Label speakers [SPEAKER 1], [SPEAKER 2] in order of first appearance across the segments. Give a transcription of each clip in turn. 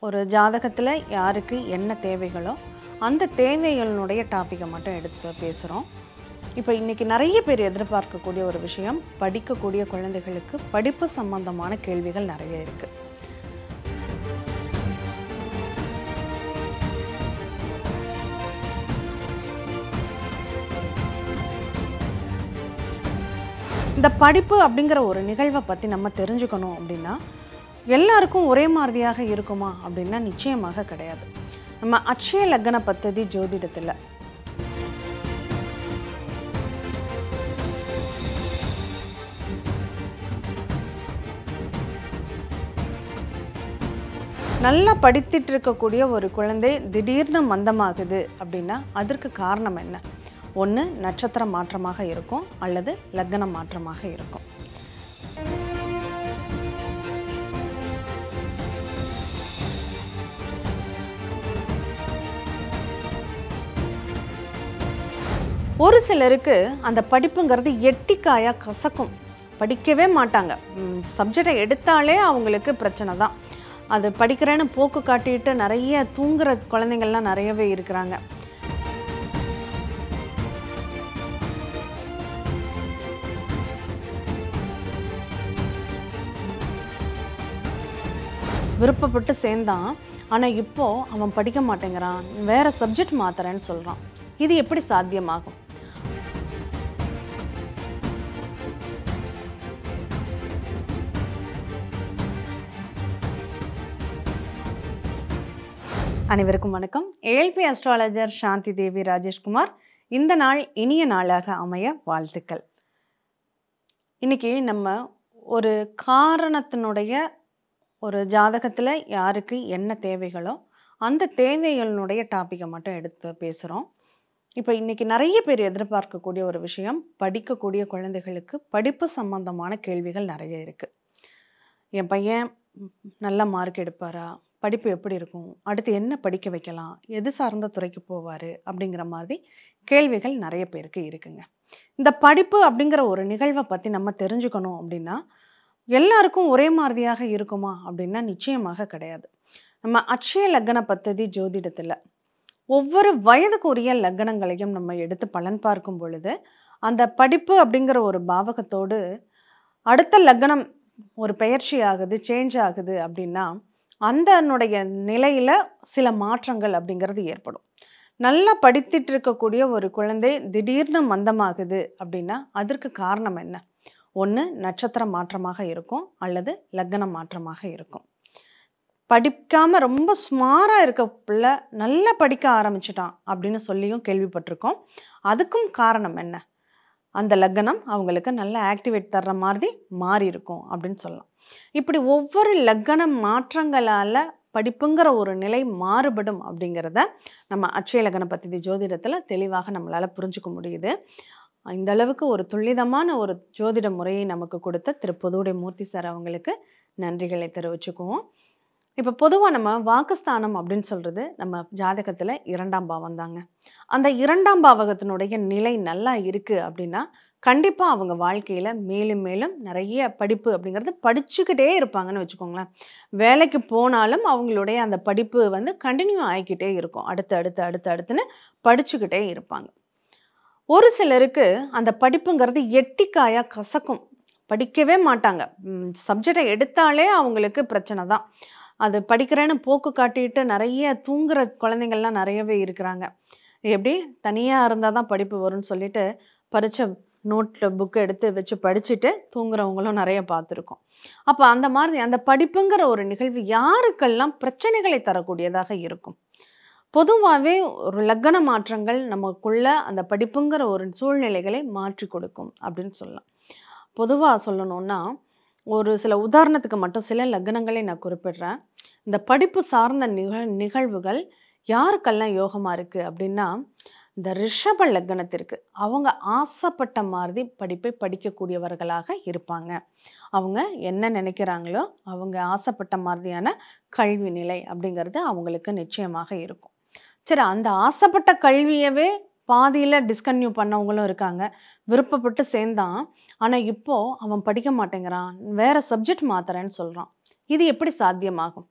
[SPEAKER 1] ஒரு ஜாதகத்தில் யாருக்கு என்ன தேவைகளோ அந்த தேவைகளினுடைய டாப்பிக்கை மட்டும் எடுத்து பேசுகிறோம். இப்போ இன்றைக்கி நிறைய பேர் எதிர்பார்க்கக்கூடிய ஒரு விஷயம், படிக்கக்கூடிய குழந்தைகளுக்கு படிப்பு சம்பந்தமான கேள்விகள் நிறைய இருக்குது. இந்த படிப்பு அப்படிங்கிற ஒரு நிகழ்வை பற்றி நம்ம தெரிஞ்சுக்கணும் அப்படின்னா எல்லாருக்கும் ஒரே மாதிரியாக இருக்குமா அப்படின்னா நிச்சயமாக கிடையாது. நம்ம அட்சய லக்ன பத்ததி ஜோதிடத்தில் நல்லா படித்துட்டு இருக்கக்கூடிய ஒரு குழந்தை திடீர்னு மந்தமாகுது அப்படின்னா அதற்கு காரணம் என்ன? ஒன்று நட்சத்திர மாற்றமாக இருக்கும் அல்லது லக்ன மாற்றமாக இருக்கும். ஒரு சிலருக்கு அந்த படிப்புங்கிறது எட்டிக்காயா கசக்கும், படிக்கவே மாட்டாங்க. சப்ஜெக்டை எடுத்தாலே அவங்களுக்கு பிரச்சனை தான். அது படிக்கிறேன்னு போக்கு காட்டிட்டு நிறைய தூங்குற குழந்தைங்கள்லாம் நிறையவே இருக்கிறாங்க. விருப்பப்பட்டு சேர்ந்தான், ஆனால் இப்போ அவன் படிக்க மாட்டேங்கிறான், வேற சப்ஜெக்ட் மாத்துறேன்னு சொல்கிறான். இது எப்படி சாத்தியமாகும்? அனைவருக்கும் வணக்கம். ALP astrologer Shanthi Devi Rajeshkumar. இந்த நாள் இனிய நாளாக அமைய வாழ்த்துக்கள். இன்னைக்கு நம்ம ஒரு காரணத்தினுடைய ஒரு ஜாதகத்தில் யாருக்கு என்ன தேவைகளோ அந்த தேவைகளினுடைய டாப்பிக்கை மட்டும் எடுத்து பேசுகிறோம். இப்போ இன்றைக்கி நிறைய பேர் எதிர்பார்க்கக்கூடிய ஒரு விஷயம், படிக்கக்கூடிய குழந்தைகளுக்கு படிப்பு சம்பந்தமான கேள்விகள் நிறைய இருக்குது. என் பையன் நல்ல மார்க் எடுப்பாரா, படிப்பு எப்படி இருக்கும், அடுத்து என்ன படிக்க வைக்கலாம், எது சார்ந்த துறைக்கு போவார் அப்படிங்கிற மாதிரி கேள்விகள் நிறைய பேருக்கு இருக்குங்க. இந்த படிப்பு அப்படிங்கிற ஒரு நிகழ்வை பற்றி நம்ம தெரிஞ்சுக்கணும் அப்படின்னா எல்லாருக்கும் ஒரே மாதிரியாக இருக்குமா அப்படின்னா நிச்சயமாக கிடையாது. நம்ம அட்சய லக்ன பத்ததி ஜோதிடத்தில் ஒவ்வொரு வயதுக்குரிய லக்னங்களையும் நம்ம எடுத்து பலன் பார்க்கும் பொழுது அந்த படிப்பு அப்படிங்கிற ஒரு பாவகத்தோடு அடுத்த லக்னம் ஒரு பெயர்ச்சி ஆகுது, சேஞ்ச் ஆகுது அப்படின்னா அந்தனுடைய நிலையில் சில மாற்றங்கள் அப்படிங்கிறது ஏற்படும். நல்லா படித்துட்டு இருக்கக்கூடிய ஒரு குழந்தை திடீர்னு மந்தமாகுது அப்படின்னா அதற்கு காரணம் என்ன? ஒன்று நட்சத்திர மாற்றமாக இருக்கும் அல்லது லக்ன மாற்றமாக இருக்கும். படிக்காமல் ரொம்ப சுமாராக இருக்க பிள்ளை நல்லா படிக்க ஆரம்பிச்சிட்டான் அப்படின்னு சொல்லியும் கேள்விப்பட்டிருக்கோம். அதுக்கும் காரணம் என்ன? அந்த லக்னம் அவங்களுக்கு நல்ல ஆக்டிவேட் தர்ற மாதிரி மாறி இருக்கும் அப்படின்னு சொல்லலாம். இப்படி ஒவ்வொரு லக்ன மாற்றங்களால் படிப்புங்கிற ஒரு நிலை மாறுபடும் அப்படிங்கிறத நம்ம அட்சய லக்ன பத்தி ஜோதிடத்தில் தெளிவாக நம்மளால் புரிஞ்சுக்க முடியுது. இந்த அளவுக்கு ஒரு துல்லிதமான ஒரு ஜோதிட முறையை நமக்கு கொடுத்த திரு புதுவுடை மூர்த்தி சார் அவங்களுக்கு நன்றிகளை தெரிவிச்சுக்குவோம். இப்போ பொதுவாக நம்ம வாக்குஸ்தானம் அப்படின்னு சொல்கிறது நம்ம ஜாதகத்தில் 2ஆம் பாவம் தாங்க. அந்த 2ஆம் பாவகத்தினுடைய நிலை நல்லா இருக்குது அப்படின்னா கண்டிப்பாக அவங்க வாழ்க்கையில் மேலும் மேலும் நிறைய படிப்பு அப்படிங்கிறது படிச்சுக்கிட்டே இருப்பாங்கன்னு வச்சுக்கோங்களேன். வேலைக்கு போனாலும் அவங்களுடைய அந்த படிப்பு கண்டினியூ ஆகிக்கிட்டே இருக்கும். அடுத்துன்னு படிச்சுக்கிட்டே இருப்பாங்க. ஒரு சிலருக்கு அந்த படிப்புங்கிறது எட்டிக்காயாக கசக்கும், படிக்கவே மாட்டாங்க. சப்ஜெக்டை எடுத்தாலே அவங்களுக்கு பிரச்சனை தான். அது படிக்கிறேன்னு போக்கு காட்டிட்டு நிறைய தூங்குற குழந்தைங்கள்லாம் நிறையவே இருக்கிறாங்க. எப்படி தனியாக இருந்தால் தான் படிப்பு வரும்னு சொல்லிட்டு பரீட்சை நோட்டில் புக்கை எடுத்து வச்சு படிச்சுட்டு தூங்குறவங்களும் நிறைய பார்த்துருக்கோம். அப்போ அந்த மாதிரி அந்த படிப்புங்கிற ஒரு நிகழ்வு யாருக்கெல்லாம் பிரச்சனைகளை தரக்கூடியதாக இருக்கும்? பொதுவாகவே ஒரு லக்ன மாற்றங்கள் நமக்குள்ள அந்த படிப்புங்கிற ஒரு சூழ்நிலைகளை மாற்றி கொடுக்கும் அப்படின்னு சொல்லலாம். பொதுவாக சொல்லணும்னா ஒரு சில உதாரணத்துக்கு மட்டும் சில லக்னங்களை நான் குறிப்பிடுறேன். இந்த படிப்பு சார்ந்த நிகழ்வுகள் யாருக்கெல்லாம் யோகமாக இருக்குது அப்படின்னா இந்த ரிஷப லக்னத்திற்கு அவங்க ஆசைப்பட்ட மாதிரி படிப்பை படிக்கக்கூடியவர்களாக இருப்பாங்க. அவங்க என்ன நினைக்கிறாங்களோ அவங்க ஆசைப்பட்ட மாதிரியான கல்வி நிலை அப்படிங்கிறது அவங்களுக்கு நிச்சயமாக இருக்கும். சரி, அந்த ஆசைப்பட்ட கல்வியவே பாதியில் டிஸ்கன்டினியூ பண்ணவங்களும் இருக்காங்க. விருப்பப்பட்டு சேர்ந்தான், ஆனால் இப்போது அவன் படிக்க மாட்டேங்கிறான், வேறு சப்ஜெக்ட் மாத்துறேன்னு சொல்கிறான். இது எப்படி சாத்தியமாகும்?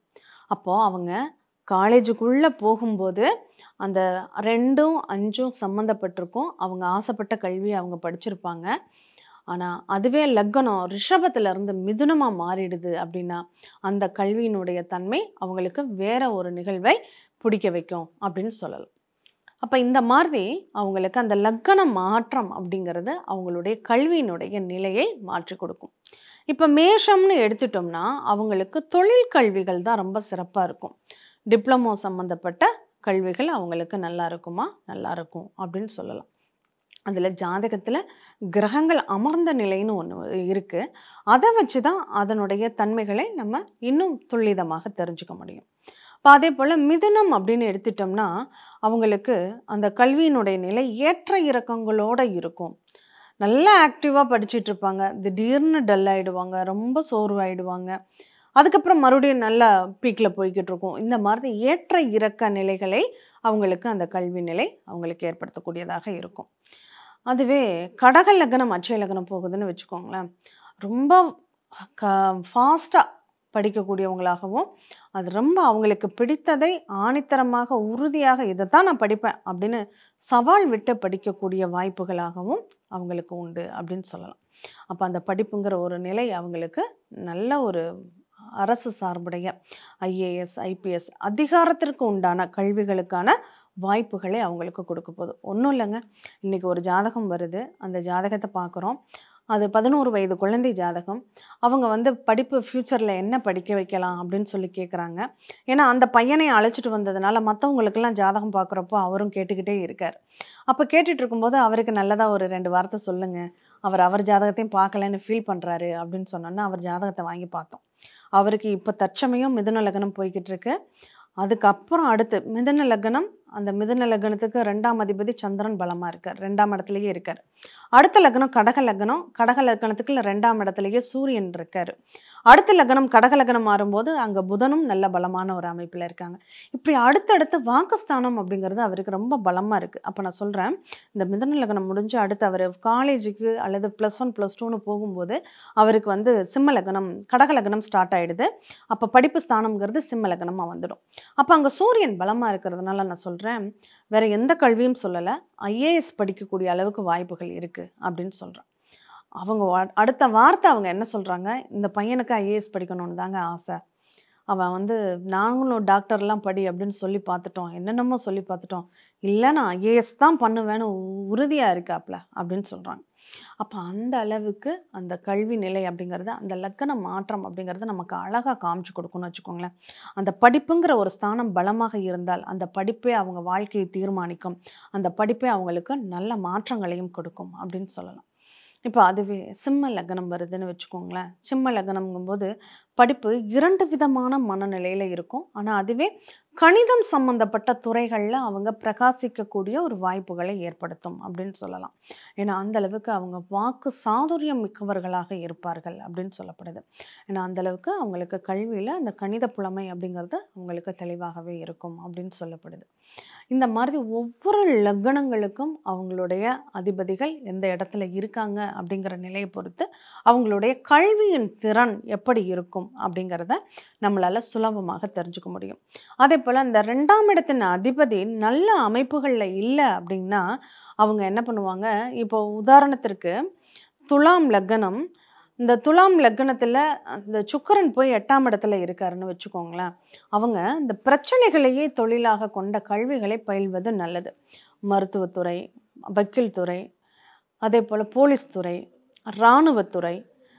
[SPEAKER 1] அப்போ அவங்க காலேஜுக்குள்ள போகும்போது அந்த 2ம் 5ம் சம்மந்தப்பட்டிருக்கும். அவங்க ஆசைப்பட்ட கல்விய அவங்க படிச்சிருப்பாங்க. ஆனா, அதுவே லக்னம் ரிஷபத்துல இருந்து மிதுனமா மாறிடுது அப்படின்னா, அந்த கல்வியினுடைய தன்மை அவங்களுக்கு வேற ஒரு நிகழ்வை பிடிக்க வைக்கும் அப்படின்னு சொல்லலாம். அப்ப இந்த மாதிரி அவங்களுக்கு அந்த லக்கண மாற்றம் அப்படிங்கிறது அவங்களுடைய கல்வியினுடைய நிலையை மாற்றிக் கொடுக்கும். இப்ப மேஷம்னு எடுத்துட்டோம்னா, அவங்களுக்கு தொழில் கல்விகள் தான் ரொம்ப சிறப்பா இருக்கும். டிப்ளமோ சம்மந்தப்பட்ட கல்விகள் அவங்களுக்கு நல்லா இருக்குமா? நல்லா இருக்கும் அப்படின்னு சொல்லலாம். அதில ஜாதகத்தில கிரகங்கள் அமர்ந்த நிலைன்னு ஒண்ணு இருக்கு. அத வச்சு தான் அதனுடைய தன்மைகளை நம்ம இன்னும் துல்லிதமாக தெரிஞ்சுக்க முடியும். இப்ப அதேபோல மிதுனம் அப்படின்னு எடுத்துட்டோம்னா, அவங்களுக்கு அந்த கல்வியினுடைய நிலை ஏற்ற இறக்கங்களோட இருக்கும். நல்லா ஆக்டிவா படிச்சுட்டு இருப்பாங்க. திடீர்னு டல் ஆயிடுவாங்க. ரொம்ப சோர்வாயிடுவாங்க. அதுக்கப்புறம் மறுபடியும் நல்லா பீக்ல போய்க்கிட்டு இருக்கும். இந்த மாதிரி ஏற்ற இறக்க நிலைகளை அவங்களுக்கு அந்த கல்வி நிலை அவங்களுக்கு ஏற்படுத்தக்கூடியதாக இருக்கும். அதுவே கடக லக்னம், அட்சய லக்னம் போகுதுன்னு வச்சுக்கோங்களேன். ரொம்ப க ஃபாஸ்ட்டா படிக்கக்கூடியவங்களாகவும், அது ரொம்ப அவங்களுக்கு பிடித்ததை ஆணித்தரமாக, உறுதியாக இத தான் நான் படிப்பேன் அப்படின்னு சவால் விட்டு படிக்கக்கூடிய வாய்ப்புகளாகவும் அவங்களுக்கு உண்டு அப்படின்னு சொல்லலாம். அப்ப அந்த படிப்புங்கிற ஒரு நிலை அவங்களுக்கு நல்ல ஒரு அரசு சார்புடைய ஐஏஎஸ், ஐபிஎஸ் அதிகாரத்திற்கு உண்டான கல்விகளுக்கான வாய்ப்புகளை அவங்களுக்கு கொடுக்க போகுது. ஒண்ணும் இல்லங்க. இன்னைக்கு ஒரு ஜாதகம் வருது. அந்த ஜாதகத்த பார்க்குறோம். அது 11 வயது குழந்தை ஜாதகம். அவங்க வந்து படிப்பு ஃப்யூச்சர்ல என்ன படிக்க வைக்கலாம் அப்படின்னு சொல்லி கேட்குறாங்க. ஏன்னா அந்த பையனை அழைச்சிட்டு வந்ததுனால மத்தவங்களுக்கெல்லாம் ஜாதகம் பார்க்குறப்போ அவரும் கேட்டுக்கிட்டே இருக்காரு. அப்ப கேட்டுட்டு இருக்கும்போது அவருக்கு நல்லதா ஒரு 2 வார்த்தை சொல்லுங்க. அவர் ஜாதகத்தையும் பார்க்கலன்னு ஃபீல் பண்றாரு அப்படின்னு சொன்னோனே, அவர் ஜாதகத்த வாங்கி பார்த்தோம். அவருக்கு இப்ப தற்சமயம் மிதுன லக்னம் போய்க்கிட்டு இருக்கு. அதுக்கப்புறம் அடுத்து மிதுன லக்னம், அந்த மிதுன லக்னத்துக்கு 2ஆம் அதிபதி சந்திரன் பலமா இருக்கார். 2ஆம் இடத்திலேயே இருக்காரு. அடுத்த லக்னம் கடக லக்னம். கடக லக்னத்துக்கு 2ஆம் இடத்திலேயே சூரியன் இருக்காரு. அடுத்த லக்னம் கடக லக்னம் மாறும்போது அங்க புதனும் நல்ல பலமான ஒரு அமைப்புல இருக்காங்க. இப்படி அடுத்தடுத்து வாக்குஸ்தானம் அப்படிங்கிறது அவருக்கு ரொம்ப பலமா இருக்கு. அப்ப நான் சொல்றேன், இந்த மிதுன லக்னம் முடிஞ்சு அடுத்து அவரு காலேஜுக்கு அல்லது +1, +2ன்னு போகும்போது, அவருக்கு வந்து சிம்ம லக்னம், கடக லக்னம் ஸ்டார்ட் ஆயிடுது. அப்ப படிப்பு ஸ்தானம்ங்கிறது சிம்ம லக்னமா வந்துடும். அப்ப அங்க சூரியன் பலமா இருக்கிறதுனால நான் சொல்றேன், வேற எந்த கல்வியும் சொல்லல. ஐஏஎஸ் படிக்கக்கூடிய அளவுக்கு வாய்ப்புகள் இருக்கு அப்படின்னு சொல்றேன். அவங்க அடுத்த வார்த்தை அவங்க என்ன சொல்றாங்க, இந்த பையனுக்கு ஐஏஎஸ் படிக்கணும்னு தாங்க ஆசை. அவன் வந்து நாங்களும் டாக்டர்லாம் படி அப்படின்னு சொல்லி பார்த்துட்டோம். என்னென்னமோ சொல்லி பார்த்துட்டோம். இல்ல நான் ஐஏஎஸ் தான் பண்ணுவேன்னு உறுதியா இருக்காப்ல அப்படின்னு சொல்றாங்க. அப்ப அந்த அளவுக்கு அந்த கல்வி நிலை அப்படிங்கிறது, அந்த லக்கண மாற்றம் அப்படிங்கிறது நமக்கு அழகா காமிச்சு கொடுக்கும்னு வச்சுக்கோங்களேன். அந்த படிப்புங்கிற ஒரு ஸ்தானம் பலமாக இருந்தால், அந்த படிப்பே அவங்க வாழ்க்கையை தீர்மானிக்கும். அந்த படிப்பே அவங்களுக்கு நல்ல மாற்றங்களையும் கொடுக்கும் அப்படின்னு சொல்லலாம். இப்ப அதுவே சிம்ம லக்னம் வருதுன்னு வச்சுக்கோங்களேன். சிம்ம லக்னம்ங்கும்போது படிப்பு 2 விதமான மனநிலையில இருக்கும். ஆனா அதுவே கணிதம் சம்பந்தப்பட்ட துறைகள்ல அவங்க பிரகாசிக்கக்கூடிய ஒரு வாய்ப்புகளை ஏற்படுத்தும் அப்படின்னு சொல்லலாம். ஏன்னா அந்த அளவுக்கு அவங்க வாக்கு சாதுரியம் மிக்கவர்களாக இருப்பார்கள் அப்படின்னு சொல்லப்படுது. ஏன்னா அந்த அளவுக்கு அவங்களுக்கு கல்வியில அந்த கணித புலமை அப்படிங்கிறது அவங்களுக்கு தெளிவாகவே இருக்கும் அப்படின்னு சொல்லப்படுது. இந்த மாதிரி ஒவ்வொரு லக்னங்களுக்கும் அவங்களுடைய அதிபதிகள் எந்த இடத்துல இருக்காங்க அப்படிங்கிற நிலையை பொறுத்து அவங்களுடைய கல்வியின் திறன் எப்படி இருக்கும் அப்படிங்கிறத நம்மளால சுலபமாக தெரிஞ்சுக்க முடியும். அதே போல இந்த 2ஆம் இடத்தின் அதிபதி நல்ல அமைப்புகள்ல இல்லை அப்படின்னா அவங்க என்ன பண்ணுவாங்க, இப்போ உதாரணத்திற்கு துலாம் லக்னம், இந்த துலாம் லக்னத்துல அந்த சுக்கிரன் போய் 8ஆம் இடத்துல இருக்காருன்னு வச்சுக்கோங்களேன். அவங்க இந்த பிரச்சனைகளையே தொழிலாக கொண்ட கல்விகளை பயில்வது நல்லது. மருத்துவத்துறை, வக்கீல் துறை, அதேபோல போலீஸ் துறை, இராணுவத்துறை,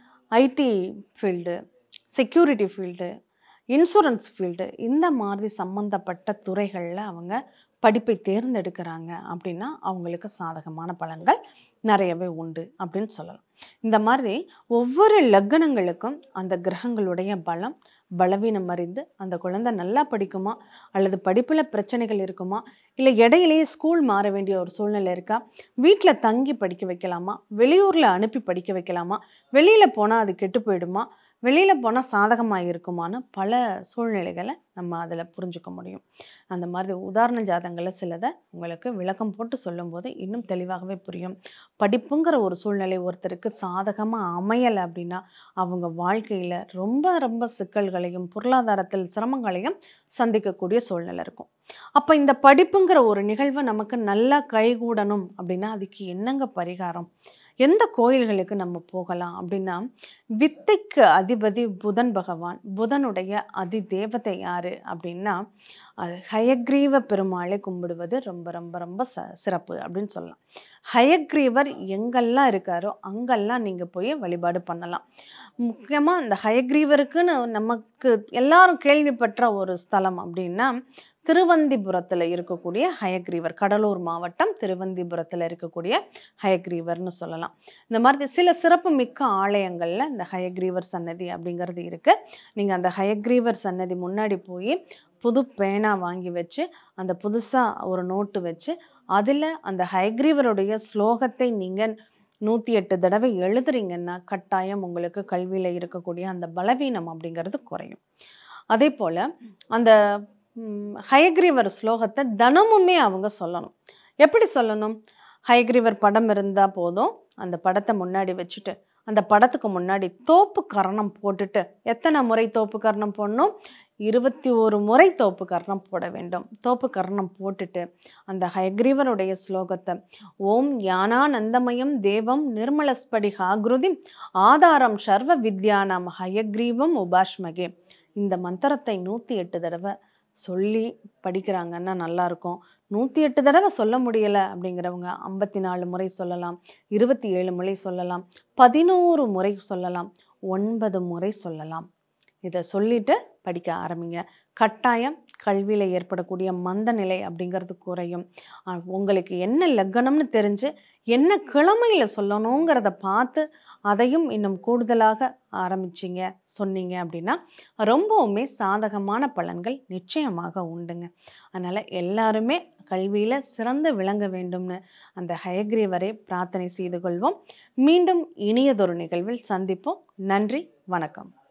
[SPEAKER 1] IT field, security field, insurance field இந்த மாதிரி சம்மந்தப்பட்ட துறைகள்ல அவங்க படிப்பை தேர்ந்தெடுக்கிறாங்க அப்படின்னா, அவங்களுக்கு சாதகமான பலன்கள் நிறையவே உண்டு அப்படின்னு சொல்லலாம். இந்த மாதிரி ஒவ்வொரு லக்னங்களுக்கும் அந்த கிரகங்களுடைய பலம், பலவீனம் அறிந்து அந்த குழந்தை நல்லா படிக்குமா? அல்லது படிப்புல பிரச்சனைகள் இருக்குமா? இல்ல இடையிலேயே ஸ்கூல் மாற வேண்டிய ஒரு சூழ்நிலை இருக்கா? வீட்ல தங்கி படிக்க வைக்கலாமா? வெளியூர்ல அனுப்பி படிக்க வைக்கலாமா? வெளியில போனா அது கெட்டு போயிடுமா? வெளியில் போனால் சாதகமாக இருக்குமான பல சூழ்நிலைகளை நம்ம அதில் புரிஞ்சுக்க முடியும். அந்த மாதிரி உதாரண ஜாதகங்களில் சிலதை உங்களுக்கு விளக்கம் போட்டு சொல்லும்போது இன்னும் தெளிவாகவே புரியும். படிப்புங்கிற ஒரு சூழ்நிலை ஒருத்தருக்கு சாதகமாக அமையலை அப்படின்னா அவங்க வாழ்க்கையில் ரொம்ப ரொம்ப சிக்கல்களையும் பொருளாதாரத்தில் சிரமங்களையும் சந்திக்கக்கூடிய சூழ்நிலை இருக்கும். அப்போ இந்த படிப்புங்கிற ஒரு நிகழ்வு நமக்கு நல்லா கைகூடணும் அப்படின்னா அதுக்கு என்னங்க பரிகாரம்? எந்த கோயில்களுக்கு நம்ம போகலாம் அப்படின்னா, வித்தைக்கு அதிபதி புதன் பகவான். புதனுடைய அதி தேவதை யாரு அப்படின்னா, அது ஹயக்ரீவ பெருமாளை கும்பிடுவது ரொம்ப ரொம்ப ரொம்ப சிறப்பு அப்படின்னு சொல்லலாம். ஹயக்ரீவர் எங்கெல்லாம் இருக்காரோ அங்கெல்லாம் நீங்கள் போய் வழிபாடு பண்ணலாம். முக்கியமாக இந்த ஹயக்ரீவருக்குன்னு நமக்கு எல்லாரும் கேள்விப்பட்ட ஒரு ஸ்தலம் அப்படின்னா திருவந்திபுரத்தில் இருக்கக்கூடிய ஹயக்ரீவர், கடலூர் மாவட்டம் திருவந்திபுரத்தில் இருக்கக்கூடிய ஹயக்ரீவர்னு சொல்லலாம். இந்த மாதிரி சில சிறப்பு மிக்க ஆலயங்களில் இந்த ஹயக்ரீவர் சன்னதி அப்படிங்கிறது இருக்குது. நீங்கள் அந்த ஹயக்ரீவர் சன்னதி முன்னாடி போய் புது பேனா வாங்கி வச்சு அந்த புதுசாக ஒரு நோட்டு வச்சு அதில் அந்த ஹயக்ரீவருடைய ஸ்லோகத்தை நீங்கள் 108 தடவை எழுதுறீங்கன்னா கட்டாயம் உங்களுக்கு கல்வியில் இருக்கக்கூடிய அந்த பலவீனம் அப்படிங்கிறது குறையும். அதே போல் அந்த ஹயக்ரீவர் ஸ்லோகத்தை தினமுமே அவங்க சொல்லணும். எப்படி சொல்லணும்? ஹயக்ரீவர் படம் இருந்தால் போதும், அந்த படத்தை முன்னாடி வச்சுட்டு அந்த படத்துக்கு முன்னாடி தோப்பு கரணம் போட்டுட்டு, எத்தனை முறை தோப்பு கரணம் போடணும்? 21 முறை தோப்பு கரணம் போட வேண்டும். தோப்பு கரணம் போட்டுட்டு அந்த ஹயக்ரீவருடைய ஸ்லோகத்தை ஓம் ஞானானந்தமயம் தேவம் நிர்மலஸ்படிகாகிருதி ஆதாரம் சர்வ வித்யானாம் ஹயக்ரீவம் உபாஷ்மகே, இந்த மந்திரத்தை 108 தடவை சொல்லி படிக்கிறாங்கன்னா நல்லாயிருக்கும். 108 தடவை சொல்ல முடியலை அப்படிங்கிறவங்க 54 முறை சொல்லலாம், 27 முறை சொல்லலாம், 11 முறை சொல்லலாம், 9 முறை சொல்லலாம். இதை சொல்லிட்டு படிக்க ஆரம்பிங்க. கட்டாயம் கல்வியில் ஏற்படக்கூடிய மந்த நிலை அப்படிங்கிறது குறையும். உங்களுக்கு என்ன லக்னம்னு தெரிஞ்சு என்ன கிழமையில் சொல்லணுங்கிறத பார்த்து அதையும் இன்னும் கூடுதலாக ஆரம்பிச்சிங்க சொன்னீங்க அப்படின்னா ரொம்பவுமே சாதகமான பலன்கள் நிச்சயமாக உண்டுங்க. அதனால் எல்லாருமே கல்வியில் சிறந்து விளங்க வேண்டும்னு அந்த ஹயக்ரீவரை பிரார்த்தனை செய்து கொள்வோம். மீண்டும் இனியதொரு நிகழ்வில் சந்திப்போம். நன்றி, வணக்கம்.